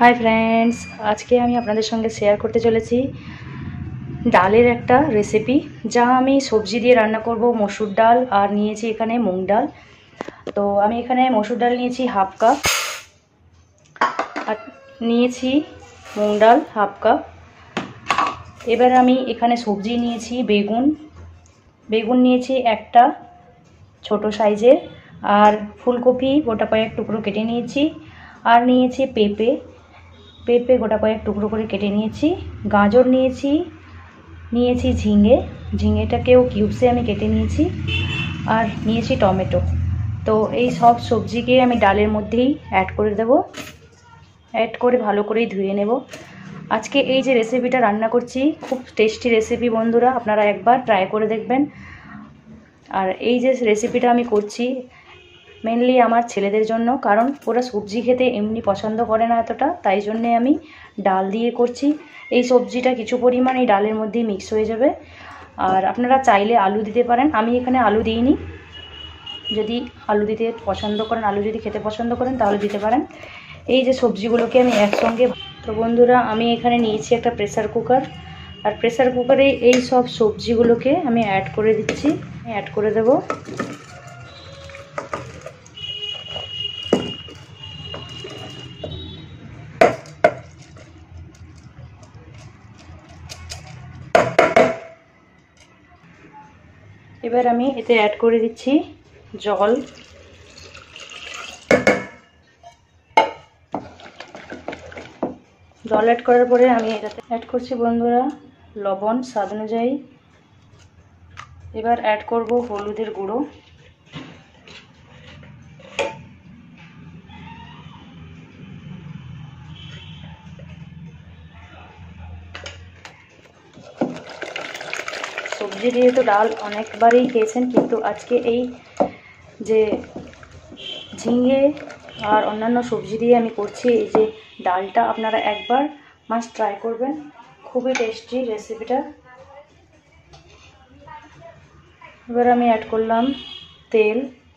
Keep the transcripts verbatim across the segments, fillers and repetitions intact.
Hi friends, आज के আমি আপনাদের সঙ্গে শেয়ার করতে চলেছি ডালের একটা রেসিপি যা আমি সবজি দিয়ে রান্না করব। মসুর ডাল আর নিয়েছি এখানে মুগ ডাল। তো আমি এখানে মসুর ডাল নিয়েছি হাফ কাপ আর নিয়েছি মুগ ডাল হাফ কাপ। এবার আমি এখানে সবজি নিয়েছি বেগুন বেগুন নিয়েছি একটা ছোট সাইজের, আর ফুলকপি গোটা কয়েক টুকরো কেটে নিয়েছি, আর নিয়েছি পেঁপে পেঁপে গোটা কয়েক টুকরো করে কেটে নিয়েছি, গাজর নিয়েছি নিয়েছি ঝিঙে ঝিঙেটাকেও কিউবসে আমি কেটে নিয়েছি, আর নিয়েছি টমেটো। তো এই সব সবজিকে আমি ডালের মধ্যেই অ্যাড করে দেব। অ্যাড করে ভালো করেই ধুয়ে নেব। আজকে এই যে রেসিপিটা রান্না করছি খুব টেস্টি রেসিপি বন্ধুরা, আপনারা একবার ট্রাই করে দেখবেন। আর এই যে রেসিপিটা আমি করছি মেনলি আমার ছেলেদের জন্য, কারণ ওরা সবজি খেতে এমনি পছন্দ করে না এতটা, তাই জন্যে আমি ডাল দিয়ে করছি। এই সবজিটা কিছু পরিমাণ এই ডালের মধ্যেই মিক্স হয়ে যাবে, আর আপনারা চাইলে আলু দিতে পারেন। আমি এখানে আলু দিইনি, যদি আলু দিতে পছন্দ করেন, আলু যদি খেতে পছন্দ করেন তাহলে দিতে পারেন। এই যে সবজিগুলোকে আমি একসঙ্গে, তো বন্ধুরা আমি এখানে নিয়েছি একটা প্রেসার কুকার, আর প্রেসার কুকারে এই সব সবজিগুলোকে আমি অ্যাড করে দিচ্ছি। অ্যাড করে দেব। এবার আমি এতে অ্যাড করে দিচ্ছি জল। জল অ্যাড করার পরে আমি এটাতে অ্যাড করছি বন্ধুরা লবণ স্বাদ অনুযায়ী। এবার অ্যাড করব হলুদের গুঁড়ো, সবজি দিয়ে তো ডাল অনেকবারই খেয়েছেন, কিন্তু আজকে এই যে ঝিঙে আর অন্যান্য সবজি দিয়ে আমি করছি এই যে ডালটা, আপনারা একবার মাস্ট ট্রাই করবেন। খুবই টেস্টি রেসিপিটা। এবার আমি অ্যাড করলাম তেল।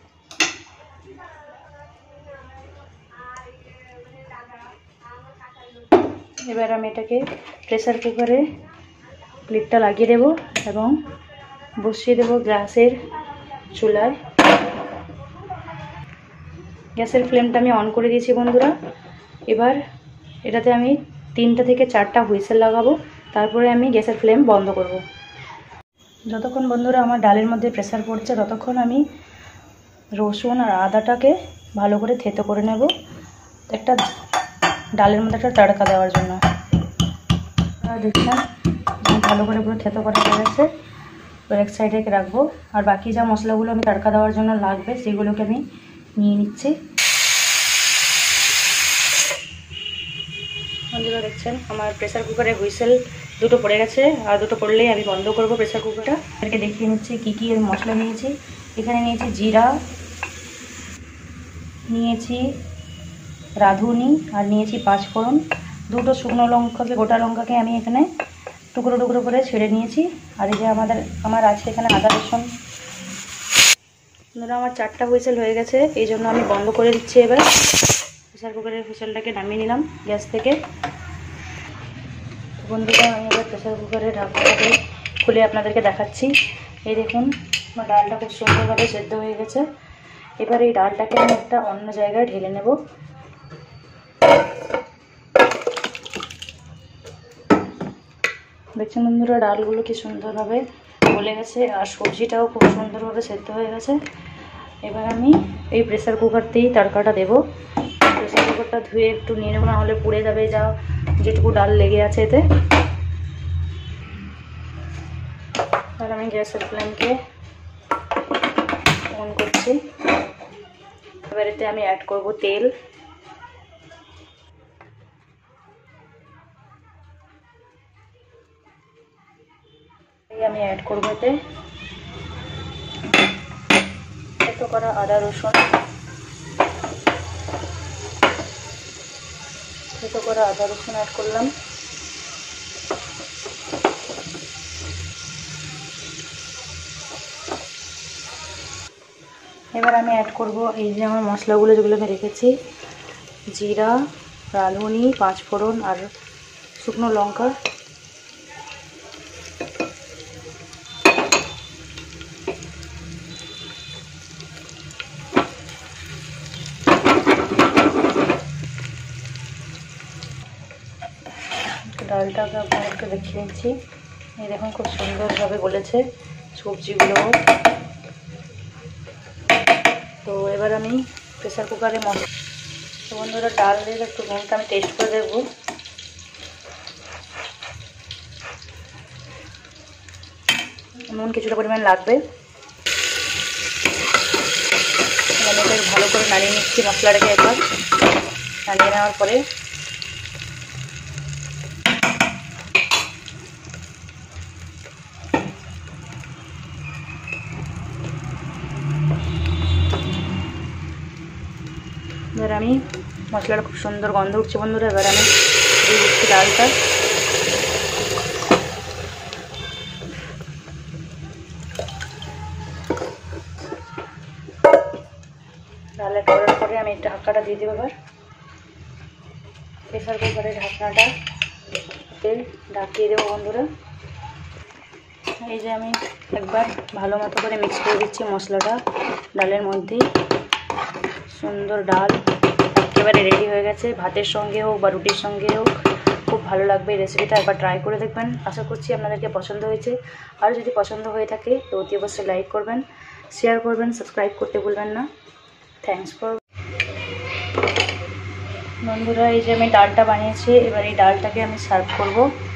এবার আমি এটাকে প্রেসার কুকারে লিডটা লাগিয়ে দেব এবং বসিয়ে দেব গ্যাসের চুলায়। গ্যাসের ফ্লেমটা আমি অন করে দিয়েছি বন্ধুরা। এবার এটাতে আমি তিনটা থেকে চারটা হুইসেল লাগাবো, তারপরে আমি গ্যাসের ফ্লেম বন্ধ করব। যতক্ষণ বন্ধুরা আমার ডালের মধ্যে প্রেসার পড়ছে ততক্ষণ আমি রসুন আর আদাটাকে ভালো করে থেতো করে নেব, একটা ডালের মধ্যে একটা তড়কা দেওয়ার জন্য। দেখছেন ভালো করে পুরো থেতো করা হয়ে গেছে। এবার এক সাইডে রাখবো, আর বাকি যা মশলাগুলো আমি তড়কা দেওয়ার জন্য লাগবে সেগুলোকে আমি নিয়ে নিচ্ছি। বন্ধুরা দেখছেন আমার প্রেসার কুকারে হুইসেল দুটো পড়ে গেছে, আর দুটো পড়লেই আমি বন্ধ করব প্রেসার কুকারটা। এটাকে দেখিয়ে নিচ্ছি কী কী মশলা নিয়েছি। এখানে নিয়েছি জিরা, নিয়েছি রাঁধুনি, আর নিয়েছি পাঁচফোড়ন। দুটো শুকনো লঙ্কাকে, গোটা লঙ্কাকে আমি এখানে টুকরো টুকরো করে ছেড়ে নিয়েছি। আর এই যে আমাদের আমার আছে এখানে আদা রসুন। বন্ধুরা আমার চারটা হুইসেল হয়ে গেছে, এই জন্য আমি বন্ধ করে দিচ্ছি। এবার প্রেসার কুকারের হুইসেলটাকে নামিয়ে নিলাম গ্যাস থেকে। বন্ধুরা আমি এবার প্রেসার কুকারের ঢাকনাটাকে খুলে আপনাদেরকে দেখাচ্ছি। এই দেখুন আমার ডালটা খুব সুন্দরভাবে সেদ্ধ হয়ে গেছে। এবার এই ডালটাকে আমি একটা অন্য জায়গায় ঢেলে নেব। দেখছেন বন্ধুরা ডালগুলো কি সুন্দরভাবে গলে গেছে, আর সবজিটাও খুব সুন্দরভাবে সেদ্ধ হয়ে গেছে। এবার আমি এই প্রেসার কুকারতেই তড়কাটা দেবো। প্রেসার কুকারটা ধুয়ে একটু নিয়ে নেবো, না হলে পুড়ে যাবে যা যেটুকু ডাল লেগে আছে এতে। আর আমি গ্যাসের ফ্লেমকে অন করছি। এবার এতে আমি অ্যাড করব তেল। আমি অ্যাড করবো এতে থেতো করা আদা রসুন থেতো করা আদা রসুন অ্যাড করলাম। এবার আমি অ্যাড করব এই যে আমার মশলাগুলো যেগুলো আমি রেখেছি, জিরা, রাঁধুনি, পাঁচ ফোড়ন আর শুকনো লঙ্কা। ডালটাকে আপনাদেরকে দেখিয়ে নিচ্ছি। এই দেখুন খুব সুন্দরভাবে গলেছে সবজিগুলো। তো এবার আমি প্রেসার কুকারে মশলা, তো বন্ধুরা ডালের একটু নুনটা আমি টেস্ট করে দেখবো। নুন কিছুটা পরিমাণ লাগবে। আমি এটা ভালো করে নাড়িয়ে নিচ্ছি মশলাটাকে। একবার নাড়িয়ে নেওয়ার পরে এবার আমি মশলাটা খুব সুন্দর গন্ধ উঠছে বন্ধুরা। এবার আমি দিয়ে দিচ্ছি ডালটা। ডালে করার পরে আমি ঢাকাটা দিয়ে দেবো। এবার প্রেসার কুকারের ঢাকনাটা ঢাকিয়ে দেবো বন্ধুরা। এই যে আমি একবার ভালো মতো করে মিক্স করে দিচ্ছি মশলাটা ডালের মধ্যে। সুন্দর ডাল একেবারে রেডি হয়ে গেছে। ভাতের সঙ্গে হোক বা রুটির সঙ্গে হোক খুব ভালো লাগবে এই রেসিপিটা। একবার ট্রাই করে দেখবেন। আশা করছি আপনাদেরকে পছন্দ হয়েছে। আর যদি পছন্দ হয়ে থাকে তো অতি অবশ্যই লাইক করবেন, শেয়ার করবেন, সাবস্ক্রাইব করতে ভুলবেন না। Thanks for. বন্ধুরা এই যে আমি ডালটা বানিয়েছি, এবার এই ডালটাকে আমি সার্ভ করব।